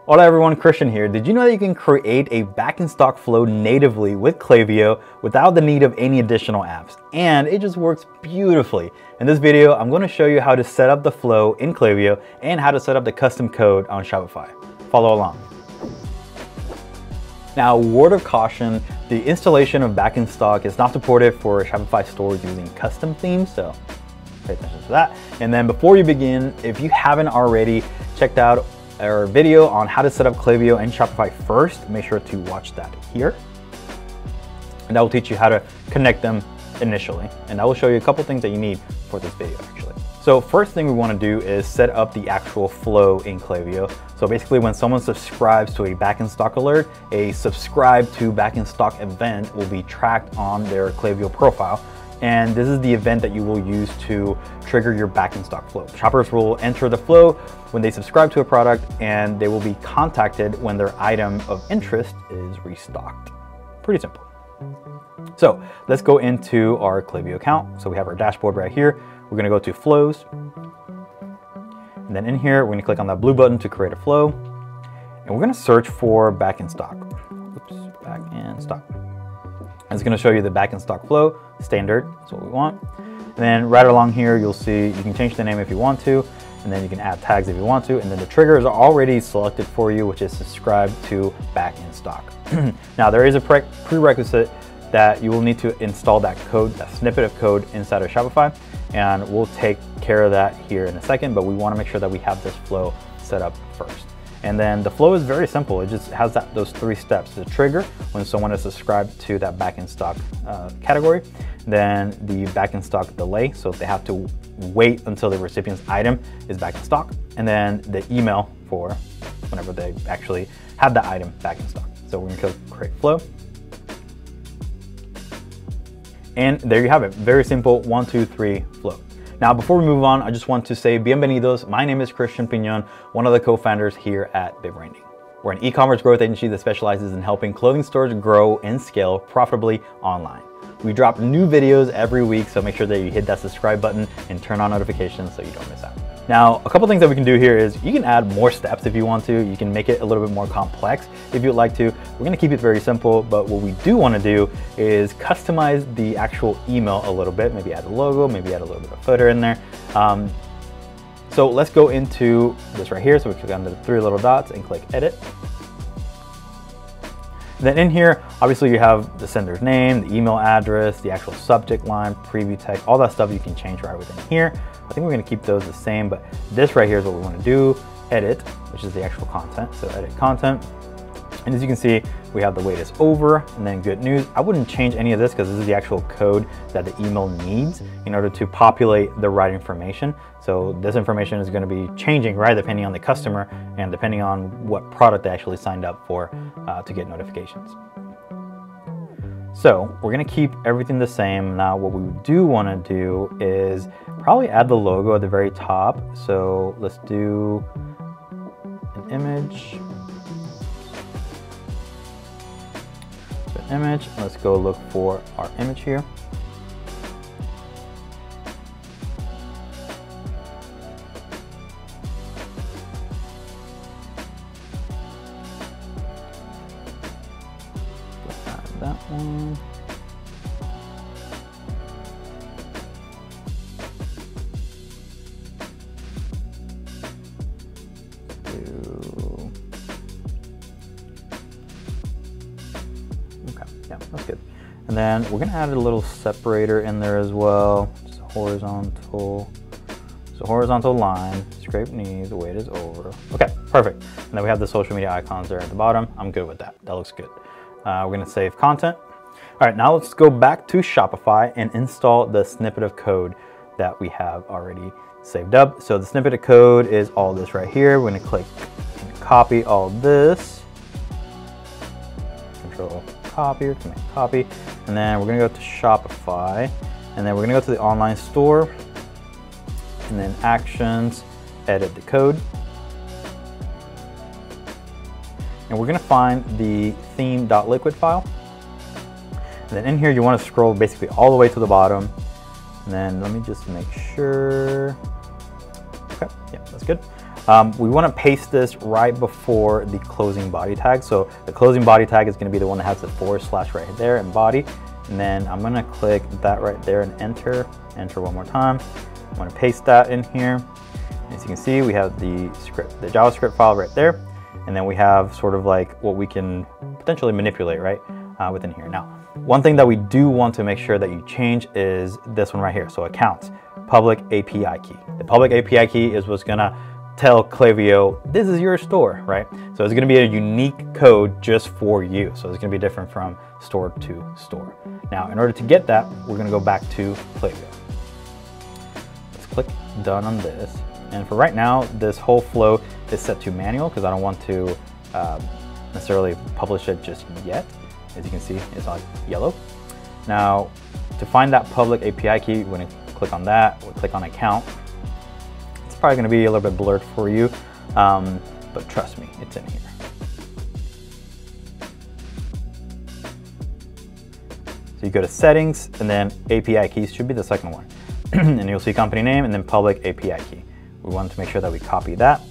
Hola everyone, Christian here. Did you know that you can create a back in stock flow natively with Klaviyo without the need of any additional apps? And it just works beautifully. In this video, I'm going to show you how to set up the flow in Klaviyo and how to set up the custom code on Shopify. Follow along. Now, word of caution, the installation of back in stock is not supported for Shopify stores using custom themes, so pay attention to that. And then before you begin, if you haven't already checked out our video on how to set up Klaviyo and Shopify first, make sure to watch that here. And that will teach you how to connect them initially. And I will show you a couple things that you need for this video actually. So first thing we want to do is set up the actual flow in Klaviyo. So basically when someone subscribes to a back in stock alert, a subscribe to back in stock event will be tracked on their Klaviyo profile. And this is the event that you will use to trigger your back in stock flow. Shoppers will enter the flow when they subscribe to a product, and they will be contacted when their item of interest is restocked. Pretty simple. So let's go into our Klaviyo account. So we have our dashboard right here. We're gonna go to flows. And then in here, we're gonna click on that blue button to create a flow. And we're gonna search for back in stock. Oops, back in stock. It's going to show you the back in stock flow, standard, that's what we want. And then right along here, you'll see you can change the name if you want to, and then you can add tags if you want to, and then the triggers are already selected for you, which is subscribe to back in stock. Now there is a prerequisite that you will need to install that code, that snippet of code inside of Shopify, and we'll take care of that here in a second, but we want to make sure that we have this flow set up first. And then the flow is very simple. It just has those three steps: the trigger when someone is subscribed to that back in stock category, then the back in stock delay, so they have to wait until the recipient's item is back in stock, and then the email for whenever they actually have the item back in stock. So we're gonna click create flow. And there you have it. Very simple, 1, 2, 3 flow. Now, before we move on, I just want to say bienvenidos. My name is Christian Piñon, one of the co-founders here at BigBranding. We're an e-commerce growth agency that specializes in helping clothing stores grow and scale profitably online. We drop new videos every week, so make sure that you hit that subscribe button and turn on notifications so you don't miss out. Now, a couple things that we can do here is you can add more steps if you want to. You can make it a little bit more complex if you'd like to. We're gonna keep it very simple, but what we do wanna do is customize the actual email a little bit, maybe add a logo, maybe add a little bit of footer in there. So let's go into this right here. So we click on the 3 little dots and click edit. Then in here, obviously you have the sender's name, the email address, the actual subject line, preview text, all that stuff you can change right within here. I think we're gonna keep those the same, but this right here is what we wanna do, edit, which is the actual content. So edit content. And as you can see, we have the wait is over and then good news. I wouldn't change any of this because this is the actual code that the email needs in order to populate the right information. So this information is going to be changing, right, depending on the customer and depending on what product they actually signed up for to get notifications. So we're going to keep everything the same. Now what we do want to do is probably add the logo at the very top. So let's do an image. Image. Let's go look for our image here. Add that one. Yeah, that's good. And then we're gonna add a little separator in there as well. Just horizontal. So horizontal line, scrape knees, the wait is over. Okay, perfect. And then we have the social media icons there at the bottom. I'm good with that. That looks good. We're gonna save content. All right, now let's go back to Shopify and install the snippet of code that we have already saved up. So the snippet of code is all this right here. We're gonna click and copy all this. Control copy or command copy, and then we're gonna go to Shopify, and then we're gonna go to the online store, and then actions, edit the code, and we're gonna find the theme.liquid file, and then in here you want to scroll basically all the way to the bottom, and then let me just make sure. Okay, yeah, that's good. We want to paste this right before the closing body tag. So the closing body tag is going to be the one that has the / right there in body. And then I'm going to click that right there and enter one more time. I'm going to paste that in here. As you can see, we have the script, the JavaScript file right there. And then we have sort of like what we can potentially manipulate, right, within here. Now, one thing that we do want to make sure that you change is this one right here. So accounts, public API key. The public API key is what's gonna tell Klaviyo, this is your store, right? So it's gonna be a unique code just for you. So it's gonna be different from store to store. Now, in order to get that, we're gonna go back to Klaviyo. Let's click done on this. And for right now, this whole flow is set to manual because I don't want to necessarily publish it just yet. As you can see, it's on yellow. Now, to find that public API key, we're gonna click on that, we'll click on account. It's probably gonna be a little bit blurred for you, but trust me, it's in here. So you go to settings, and then API keys should be the second one. And you'll see company name and then public API key. We want to make sure that we copy that.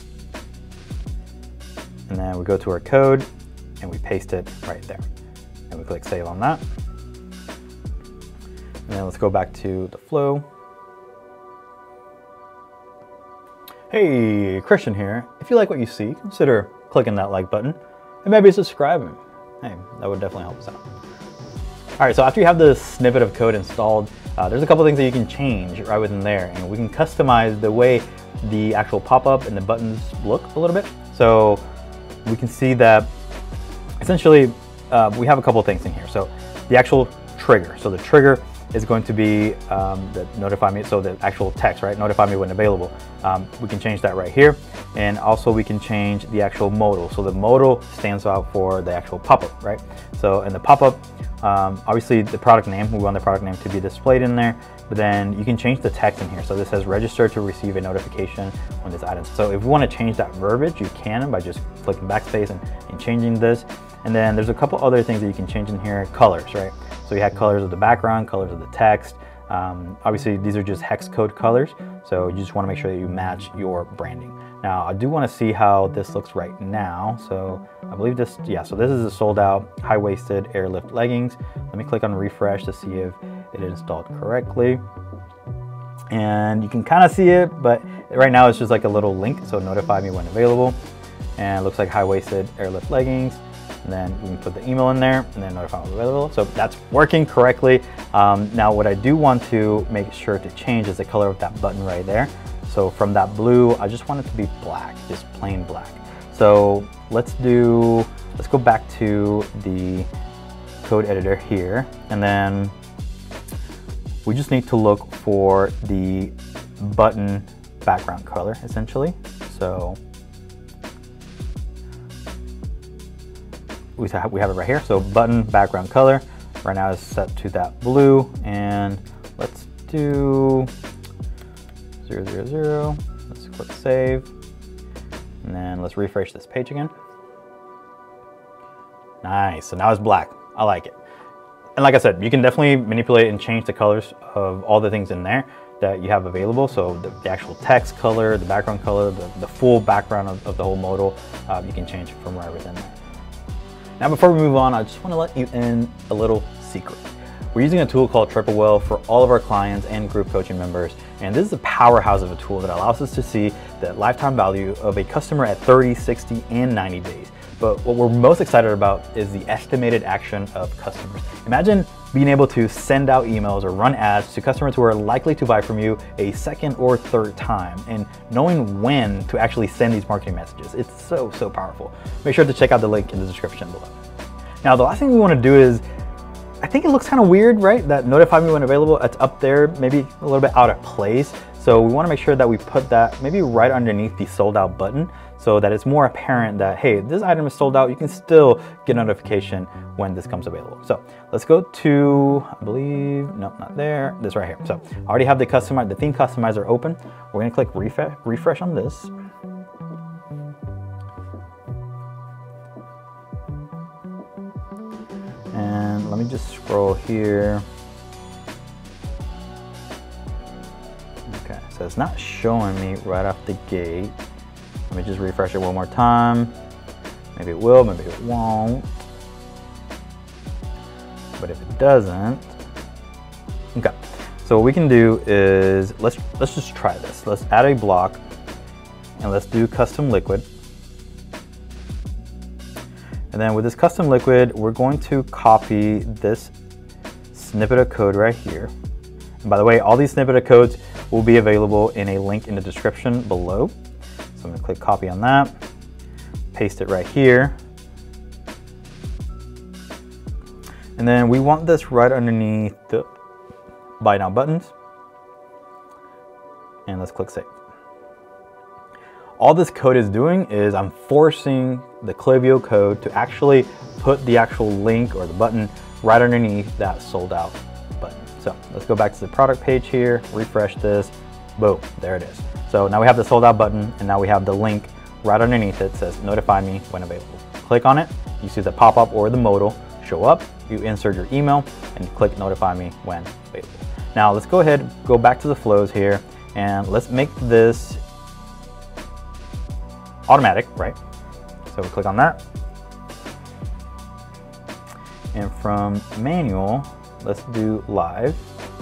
And then we go to our code and we paste it right there. And we click save on that. And then let's go back to the flow. Hey, Christian here. If you like what you see, consider clicking that like button and maybe subscribing. Hey, that would definitely help us out. All right, so after you have the snippet of code installed, there's a couple things that you can change right within there, and we can customize the way the actual pop-up and the buttons look a little bit. So we can see that essentially we have a couple of things in here. So the actual trigger. So the trigger is going to be the notify me, so the actual text, right? Notify me when available. We can change that right here. And also we can change the actual modal. So the modal stands out for the actual pop-up, right? So in the pop-up, obviously the product name, we want the product name to be displayed in there, but then you can change the text in here. So this says register to receive a notification on this item. So if we want to change that verbiage, you can by just clicking backspace and changing this. And then there's a couple other things that you can change in here. Colors, right? So you have colors of the background, colors of the text. Obviously these are just hex code colors. So you just want to make sure that you match your branding. Now I do want to see how this looks right now. So I believe this, yeah, so this is a sold out high-waisted airlift leggings. Let me click on refresh to see if it is installed correctly. And you can kind of see it, but right now it's just like a little link. So notify me when available. And it looks like high-waisted airlift leggings. And then we can put the email in there and then notify when available. So that's working correctly. Now what I do want to make sure to change is the color of that button right there. So from that blue, I just want it to be black, just plain black. So let's go back to the code editor here. And then we just need to look for the button background color essentially. So we have it right here. So button background color right now is set to that blue, and let's do 000. Let's click save, and then let's refresh this page again. Nice, so now it's black. I like it. And like I said, you can definitely manipulate and change the colors of all the things in there that you have available. So the actual text color, the background color, the full background of the whole modal, you can change it from right within there. Now, before we move on, I just want to let you in a little secret. We're using a tool called Triple Whale for all of our clients and group coaching members. And this is a powerhouse of a tool that allows us to see the lifetime value of a customer at 30, 60, and 90 days. But what we're most excited about is the estimated action of customers. Imagine being able to send out emails or run ads to customers who are likely to buy from you a second or third time, and knowing when to actually send these marketing messages. It's so, so powerful. Make sure to check out the link in the description below. Now, the last thing we want to do is, I think it looks kind of weird, right? That notify me when available, it's up there, maybe a little bit out of place. So we want to make sure that we put that maybe right underneath the sold out button, so that it's more apparent that, hey, this item is sold out. You can still get a notification when this comes available. So let's go to, I believe, nope, not there, this right here. So I already have the theme customizer open. We're gonna click refresh on this. And let me just scroll here. Okay, so it's not showing me right off the gate. Let me just refresh it one more time. Maybe it will, maybe it won't. But if it doesn't, okay. So what we can do is, let's just try this. Let's add a block and let's do custom liquid. And then with this custom liquid, we're going to copy this snippet of code right here. And by the way, all these snippet of codes will be available in a link in the description below. So I'm gonna click copy on that, paste it right here. And then we want this right underneath the buy now buttons. And let's click save. All this code is doing is I'm forcing the Klaviyo code to actually put the actual link or the button right underneath that sold out button. So let's go back to the product page here, refresh this, boom, there it is. So now we have the sold out button and now we have the link right underneath it, says notify me when available. Click on it, you see the pop-up or the modal show up, you insert your email and click notify me when available. Now let's go ahead, go back to the flows here and let's make this automatic, right? So we click on that. And from manual, let's do live.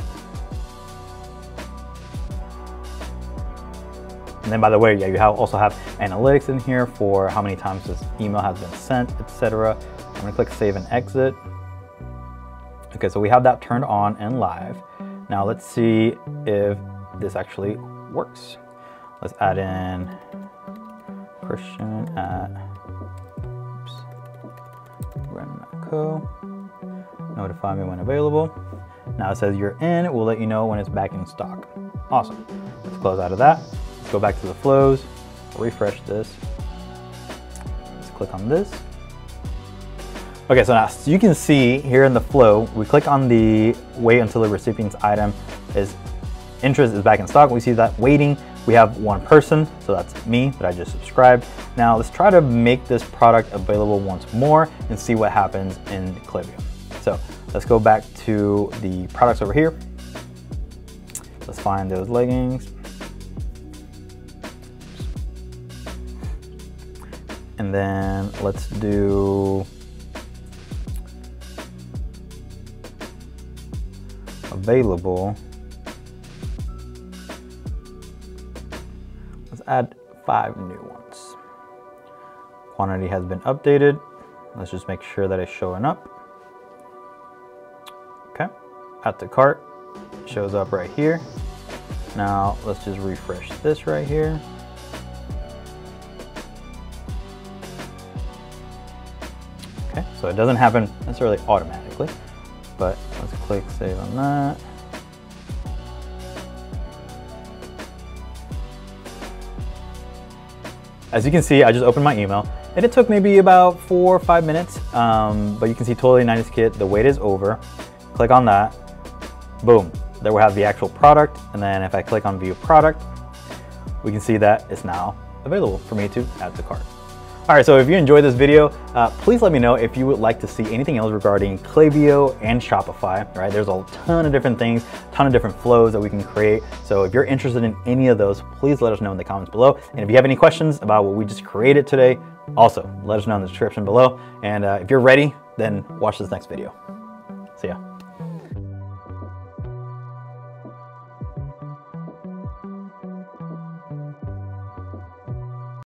And then by the way, yeah, you also have analytics in here for how many times this email has been sent, etc. I'm gonna click save and exit. Okay, so we have that turned on and live. Now let's see if this actually works. Let's add in Christian at run.co. Notify me when available. Now it says you're in. We'll let you know when it's back in stock. Awesome. Let's close out of that. Let's go back to the flows. Refresh this. Let's click on this. Okay, so now so you can see here in the flow, we click on the wait until the recipient's item is interest is back in stock. We see that waiting. We have one person, so that's me that I just subscribed. Now let's try to make this product available once more and see what happens in Klaviyo. So let's go back to the products over here. Let's find those leggings. And then let's do available. Let's add 5 new ones. Quantity has been updated. Let's just make sure that it's showing up. Okay, add to cart, shows up right here. Now let's just refresh this right here. Okay, so it doesn't happen necessarily automatically, but let's click save on that. As you can see, I just opened my email and it took maybe about 4 or 5 minutes, but you can see totally 90s kit, the wait is over. Click on that, boom, there we have the actual product. And then if I click on view product, we can see that it's now available for me to add to cart. All right, so if you enjoyed this video, please let me know if you would like to see anything else regarding Klaviyo and Shopify, right? There's a ton of different things, ton of different flows that we can create. So if you're interested in any of those, please let us know in the comments below. And if you have any questions about what we just created today, also let us know in the description below. And if you're ready, then watch this next video.